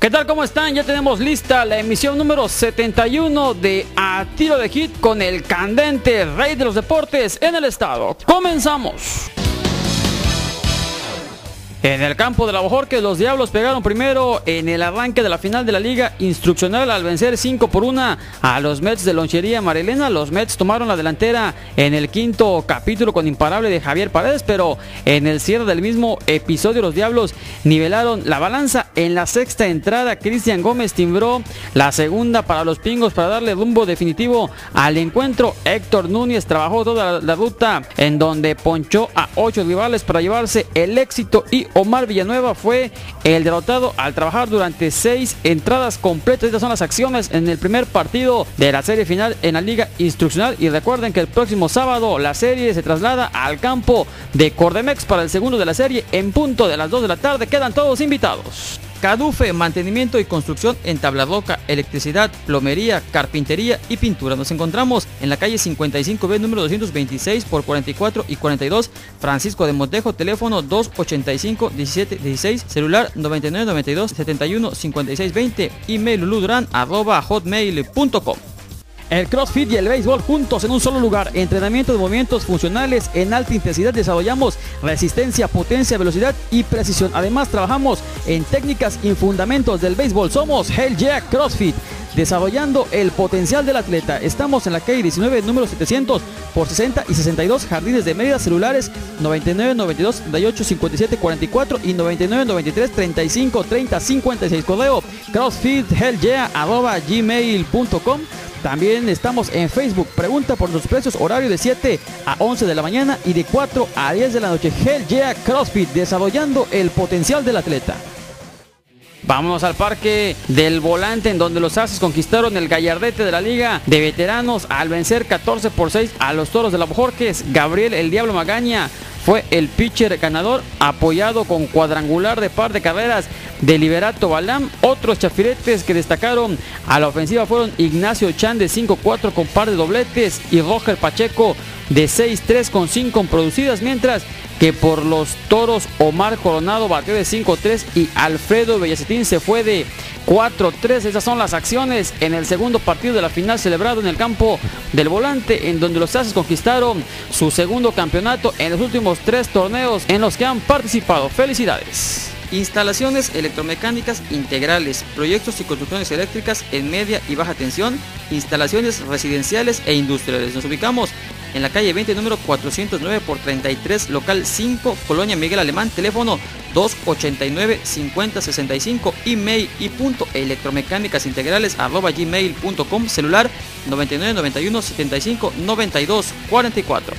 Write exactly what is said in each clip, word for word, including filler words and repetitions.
¿Qué tal? ¿Cómo están? Ya tenemos lista la emisión número setenta y uno de A Tiro de Hit con el candente rey de los deportes en el estado. ¡Comenzamos! En el campo de la Bojorquez, los Diablos pegaron primero en el arranque de la final de la Liga Instruccional al vencer cinco por uno a los Mets de Lonchería Marilena. Los Mets tomaron la delantera en el quinto capítulo con imparable de Javier Paredes, pero en el cierre del mismo episodio los Diablos nivelaron la balanza. En la sexta entrada, Cristian Gómez timbró la segunda para los Pingos para darle rumbo definitivo al encuentro. Héctor Núñez trabajó toda la ruta en donde ponchó a ocho rivales para llevarse el éxito, y Omar Villanueva fue el derrotado al trabajar durante seis entradas completas. Estas son las acciones en el primer partido de la serie final en la Liga Instruccional. Y recuerden que el próximo sábado la serie se traslada al campo de Cordemex para el segundo de la serie en punto de las dos de la tarde. Quedan todos invitados. Cadufe, mantenimiento y construcción en tabla roca, electricidad, plomería, carpintería y pintura. Nos encontramos en la calle cincuenta y cinco B, número doscientos veintiséis por cuarenta y cuatro y cuarenta y dos, Francisco de Montejo, teléfono dos ochenta y cinco, diecisiete dieciséis, celular noventa y nueve noventa y dos, setenta y uno, cincuenta y seis veinte, email luluduran arroba hotmail punto com. El CrossFit y el béisbol juntos en un solo lugar. Entrenamiento de movimientos funcionales en alta intensidad. Desarrollamos resistencia, potencia, velocidad y precisión. Además, trabajamos en técnicas y fundamentos del béisbol. Somos Hell Yeah CrossFit, desarrollando el potencial del atleta. Estamos en la calle diecinueve, número setecientos por sesenta y sesenta y dos, Jardines de Mérida. Celulares noventa y nueve noventa y dos, treinta y ocho, cincuenta y siete cuarenta y cuatro y noventa y nueve noventa y tres, treinta y cinco, treinta, cincuenta y seis. Correo crossfithellyeah arroba gmail punto com. También estamos en Facebook. Pregunta por los precios. Horario de siete a once de la mañana y de cuatro a diez de la noche. Hell Yeah CrossFit, desarrollando el potencial del atleta. Vámonos al Parque del Volante, en donde los Aces conquistaron el gallardete de la Liga de Veteranos al vencer catorce por seis a los Toros de la Bojorquez. Gabriel el Diablo Magaña fue el pitcher ganador, apoyado con cuadrangular de par de carreras de Liberato Balam. Otros chafiretes que destacaron a la ofensiva fueron Ignacio Chan de cinco cuatro con par de dobletes y Roger Pacheco de seis tres con cinco producidas, mientras que por los Toros Omar Coronado batió de cinco tres y Alfredo Bellacetín se fue de cuatro tres. Esas son las acciones en el segundo partido de la final celebrado en el campo del Volante, en donde los Aces conquistaron su segundo campeonato en los últimos tres torneos en los que han participado. ¡Felicidades! Instalaciones electromecánicas integrales, proyectos y construcciones eléctricas en media y baja tensión, instalaciones residenciales e industriales. Nos ubicamos en la calle veinte, número cuatrocientos nueve por treinta y tres, local cinco, Colonia Miguel Alemán, teléfono dos ochenta y nueve, cincuenta, sesenta y cinco, email y punto electromecánicas integrales arroba gmail punto com, celular noventa y nueve noventa y uno, setenta y cinco, noventa y dos, cuarenta y cuatro.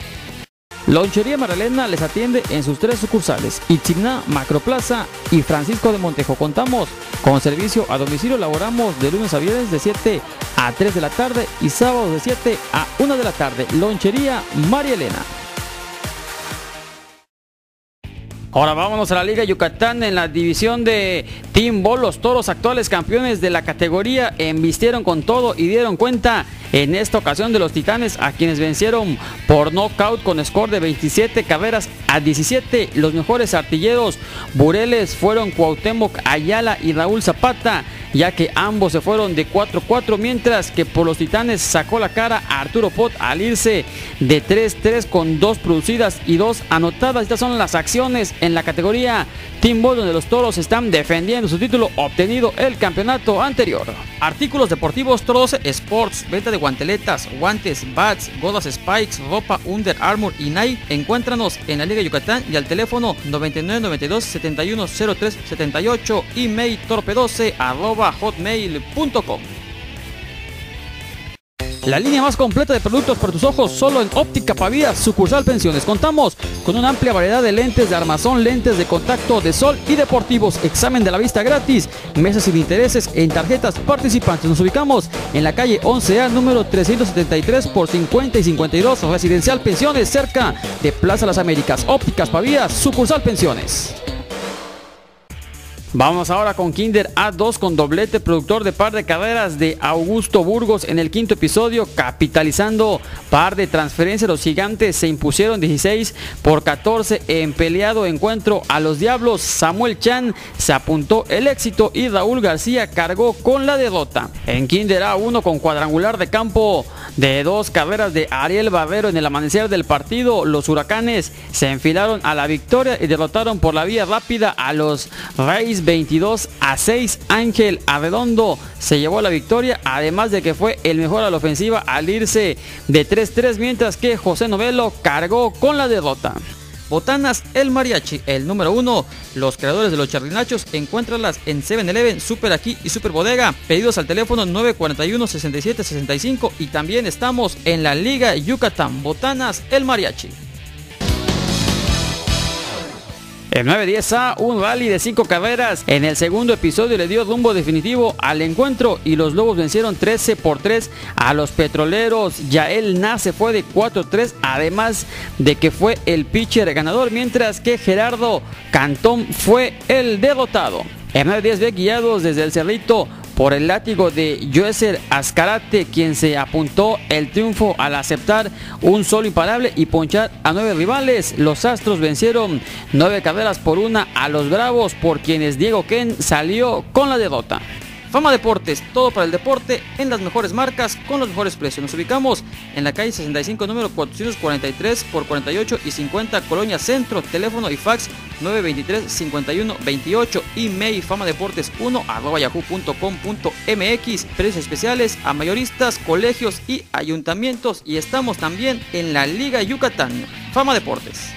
Lonchería Marilena les atiende en sus tres sucursales: Itzimná, Macroplaza y Francisco de Montejo. Contamos con servicio a domicilio. Laboramos de lunes a viernes de siete a tres de la tarde y sábados de siete a una de la tarde. Lonchería María Elena. Ahora vámonos a la Liga Yucatán. En la división de Team Ball, los Toros, actuales campeones de la categoría, embistieron con todo y dieron cuenta en esta ocasión de los Titanes, a quienes vencieron por nocaut con score de veintisiete carreras a diecisiete. Los mejores artilleros Bureles fueron Cuauhtémoc Ayala y Raúl Zapata, ya que ambos se fueron de cuatro cuatro, mientras que por los Titanes sacó la cara a Arturo Pot al irse de tres tres con dos producidas y dos anotadas. Estas son las acciones en la categoría Team Ball, donde los Toros están defendiendo su título obtenido el campeonato anterior. Artículos deportivos Toros Sports, venta de guanteletas, guantes, bats, gorras Spikes, ropa Under Armour y Nike. Encuéntranos en la Liga Yucatán y al teléfono noventa y nueve noventa y dos, setenta y uno cero tres setenta y ocho, email torpedoce arroba hotmail punto com. La línea más completa de productos para tus ojos solo en Óptica Pavía, sucursal Pensiones. Contamos con una amplia variedad de lentes de armazón, lentes de contacto, de sol y deportivos. Examen de la vista gratis, meses sin intereses en tarjetas participantes. Nos ubicamos en la calle once A, número trescientos setenta y tres por cincuenta y cincuenta y dos, Residencial Pensiones, cerca de Plaza Las Américas. Ópticas Pavía, sucursal Pensiones. Vamos ahora con Kinder A dos con doblete productor de par de carreras de Augusto Burgos en el quinto episodio, capitalizando par de transferencias. Los gigantes se impusieron dieciséis por catorce en peleado encuentro a los Diablos. Samuel Chan se apuntó el éxito y Raúl García cargó con la derrota. En Kinder A uno con cuadrangular de campo de dos carreras de Ariel Barrero en el amanecer del partido, los Huracanes se enfilaron a la victoria y derrotaron por la vía rápida a los Rays veintidós a seis. Ángel Arredondo se llevó la victoria, además de que fue el mejor a la ofensiva al irse de tres tres, mientras que José Novelo cargó con la derrota. Botanas El Mariachi, el número uno. Los creadores de los charrinachos, encuéntralas en seven eleven, Super Aquí y Super Bodega. Pedidos al teléfono nueve cuatro uno, seis siete seis cinco y también estamos en la Liga Yucatán. Botanas El Mariachi. El nueve diez A, un rally de cinco carreras en el segundo episodio le dio rumbo definitivo al encuentro y los Lobos vencieron trece por tres a los Petroleros. Yael Nace fue de cuatro tres, además de que fue el pitcher ganador, mientras que Gerardo Cantón fue el derrotado. El nueve diez B, guiados desde el Cerrito por el látigo de Joeser Azcarate, quien se apuntó el triunfo al aceptar un solo imparable y ponchar a nueve rivales. Los Astros vencieron nueve carreras por una a los Bravos, por quienes Diego Ken salió con la derrota. Fama Deportes, todo para el deporte en las mejores marcas con los mejores precios. Nos ubicamos en la calle sesenta y cinco, número cuatrocientos cuarenta y tres por cuarenta y ocho y cincuenta, Colonia Centro. Teléfono y fax nueve dos tres, cincuenta y uno veintiocho. Email famadeportes uno arroba yahoo punto com punto mx. Precios especiales a mayoristas, colegios y ayuntamientos. Y estamos también en la Liga Yucatán. Fama Deportes.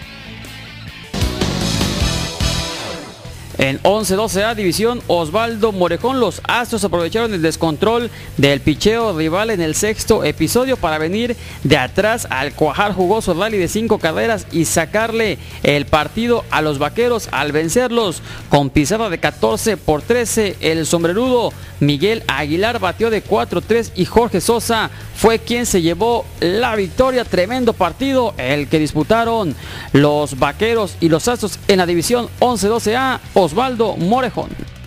En once doce A división, Osvaldo Morejón, los Astros aprovecharon el descontrol del picheo rival en el sexto episodio para venir de atrás al cuajar jugoso rally de cinco carreras y sacarle el partido a los Vaqueros al vencerlos con pizarra de catorce por trece. El sombrerudo Miguel Aguilar batió de cuatro tres y Jorge Sosa fue quien se llevó la victoria. Tremendo partido el que disputaron los Vaqueros y los Astros en la división once doce A. Osvaldo Morejón.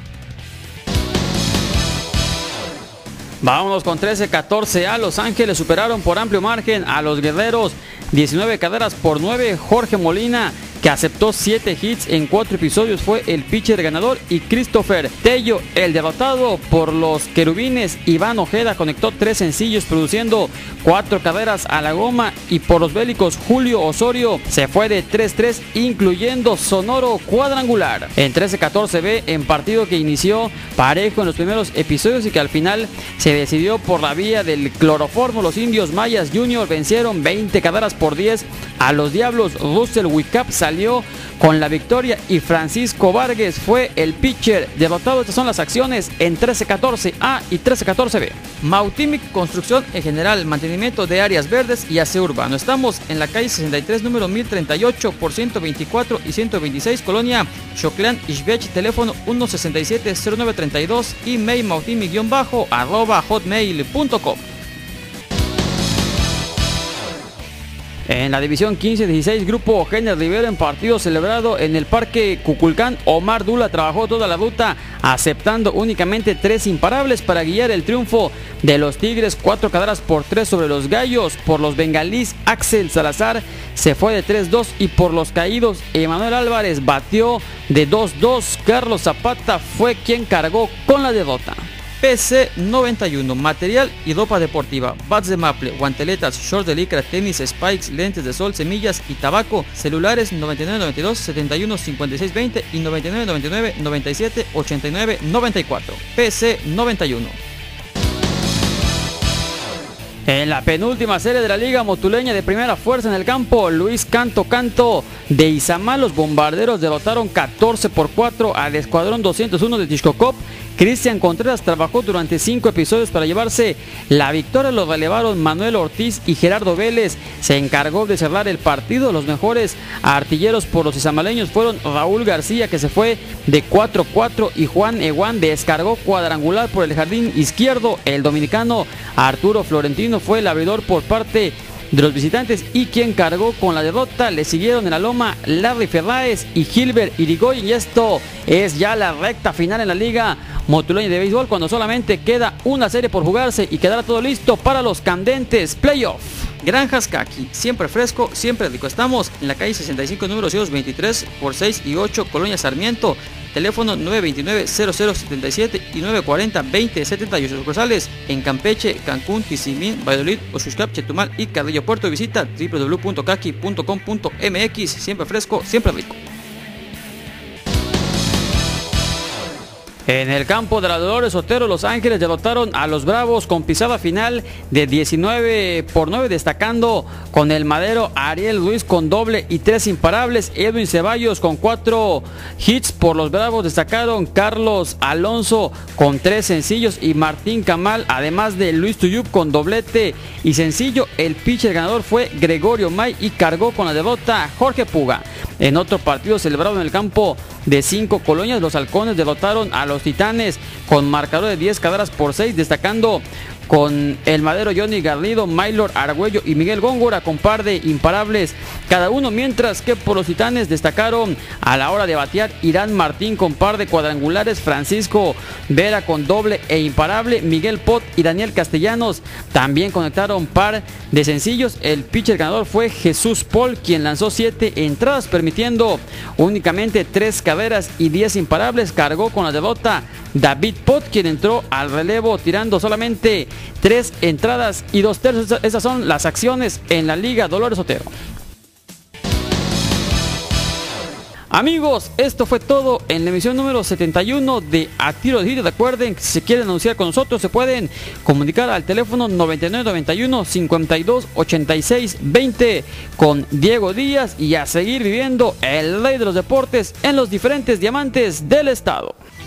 Vámonos con trece catorce A. Los Ángeles superaron por amplio margen a los Guerreros diecinueve carreras por nueve. Jorge Molina, que aceptó siete hits en cuatro episodios, fue el pitcher ganador, y Christopher Tello, el derrotado por los Querubines. Iván Ojeda conectó tres sencillos produciendo cuatro carreras a la goma, y por los Bélicos Julio Osorio se fue de tres tres incluyendo sonoro cuadrangular. En trece catorce B, en partido que inició parejo en los primeros episodios y que al final se decidió por la vía del cloroformo, los Indios Mayas Junior vencieron veinte carreras por diez a los Diablos. Russell Wicap salió con la victoria y Francisco Vargas fue el pitcher derrotado. Estas son las acciones en trece catorce A y trece catorce B. Mautimic Construcción en general, mantenimiento de áreas verdes y aseo urbano. Estamos en la calle sesenta y tres, número mil treinta y ocho por ciento veinticuatro y ciento veintiséis, Colonia Xoclán, Ixbech. Teléfono uno sesenta y siete, cero nueve treinta y dos. Email mautimic arroba hotmail punto com. En la división quince dieciséis, Grupo Eugenio Rivero, en partido celebrado en el Parque Cuculcán, Omar Dula trabajó toda la ruta, aceptando únicamente tres imparables para guiar el triunfo de los Tigres, cuatro carreras por tres sobre los Gallos. Por los bengalíes, Axel Salazar se fue de tres dos, y por los caídos, Emanuel Álvarez batió de dos dos. Carlos Zapata fue quien cargó con la derrota. P C noventa y uno, material y ropa deportiva, bats de maple, guanteletas, shorts de licra, tenis, spikes, lentes de sol, semillas y tabaco, celulares noventa y nueve noventa y dos, setenta y uno cincuenta y seis veinte y noventa y nueve noventa y nueve, noventa y siete ochenta y nueve noventa y cuatro. P C noventa y uno. En la penúltima serie de la Liga Motuleña de primera fuerza en el campo, Luis Canto Canto de Izamal, los Bombarderos derrotaron catorce por cuatro al Escuadrón doscientos uno de Tixcocop. Cristian Contreras trabajó durante cinco episodios para llevarse la victoria. Lo relevaron Manuel Ortiz y Gerardo Vélez. Se encargó de cerrar el partido. Los mejores artilleros por los izamaleños fueron Raúl García, que se fue de cuatro cuatro, y Juan Eguán descargó cuadrangular por el jardín izquierdo. El dominicano Arturo Florentino fue el abridor por parte de los visitantes y quien cargó con la derrota. Le siguieron en la loma Larry Ferraez y Gilbert Irigoyen, y esto es ya la recta final en la Liga Motuleña de Béisbol, cuando solamente queda una serie por jugarse y quedará todo listo para los candentes playoffs. Granjas Kaki, siempre fresco, siempre rico. Estamos en la calle sesenta y cinco, número doscientos veintitrés por seis y ocho, Colonia Sarmiento. Teléfono nueve veintinueve, cero cero setenta y siete y nueve cuarenta, veinte setenta y ocho. Sucursales en Campeche, Cancún, Tizimín, Valladolid, Oxuscap, Chetumal y Carrillo Puerto. Visita w w w punto kaki punto com punto m x. Siempre fresco, siempre rico. En el campo de la Dolores Otero, Los Ángeles derrotaron a los Bravos con pisada final de diecinueve por nueve, destacando con el madero Ariel Ruiz con doble y tres imparables. Edwin Ceballos con cuatro hits por los Bravos. Destacaron Carlos Alonso con tres sencillos y Martín Camal, además de Luis Tuyub con doblete y sencillo. El pitcher ganador fue Gregorio May y cargó con la derrota Jorge Puga. En otro partido celebrado en el campo de Cinco Colonias, los Halcones derrotaron a los Titanes con marcador de diez carreras por seis, destacando con el madero Johnny Garrido, Maylor Argüello y Miguel Góngora con par de imparables cada uno, mientras que por los Titanes destacaron a la hora de batear Irán Martín con par de cuadrangulares, Francisco Vera con doble e imparable, Miguel Pot y Daniel Castellanos también conectaron par de sencillos. El pitcher ganador fue Jesús Paul, quien lanzó siete entradas permitiendo únicamente tres carreras y diez imparables. Cargó con la derrota David Pot, quien entró al relevo tirando solamente tres entradas y dos tercios. Esas son las acciones en la Liga Dolores Otero. Amigos, esto fue todo en la emisión número setenta y uno de A Tiro de Hit. Recuerden que si se quieren anunciar con nosotros se pueden comunicar al teléfono noventa y nueve noventa y uno cincuenta y dos ochenta y seis veinte con Diego Díaz, y a seguir viviendo el rey de los deportes en los diferentes diamantes del estado.